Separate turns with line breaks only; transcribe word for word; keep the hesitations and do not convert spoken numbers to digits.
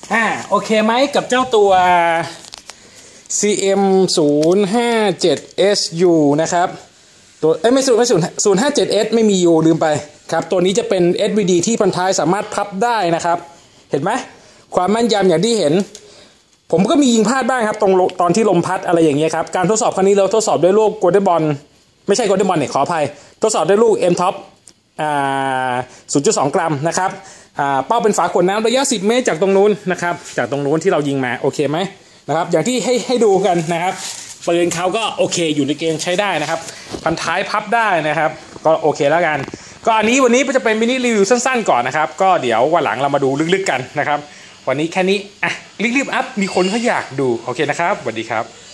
อ่าโอเคไหมกับเจ้าตัว ซี เอ็ม ศูนย์ ห้า เจ็ด เอส ยู นะครับตัวเอ้ยไม่ศูนย์ไม่ศูนย์ศูนย์ห้าเจ็ด เอส ไม่มี U ลืมไปครับตัวนี้จะเป็น เอส วี ดี ที่พันท้ายสามารถพับได้นะครับเห็นไหมความแม่นยำอย่างที่เห็นผมก็มียิงพลาดบ้างครับตรงตอนที่ลมพัดอะไรอย่างเงี้ยครับการทดสอบครั้งนี้เราทดสอบด้วยลูกโกลเด้นบอลไม่ใช่โกลเด้นบอลเนี่ยขออภัยทดสอบด้วยลูก M Top อ่า ศูนย์จุดสอง กรัมนะครับอ่าเป้าเป็นฝาขวดน้ำระยะสิบเมตรจากตรงนู้นนะครับจากตรงนู้นที่เรายิงมาโอเคไหมนะครับอย่างที่ให้ให้ดูกันนะครับปืนเขาก็โอเคอยู่ในเกณฑ์ใช้ได้นะครับพันท้ายพับได้นะครับก็โอเคแล้วกันก็อันนี้วันนี้จะเป็นมินิรีวิวสั้นๆก่อนนะครับก็เดี๋ยววันหลังเรามาดูลึกๆกันนะครับวันนี้แค่นี้อ่ะรีบๆอัพมีคนเขาอยากดูโอเคนะครับสวัสดีครับ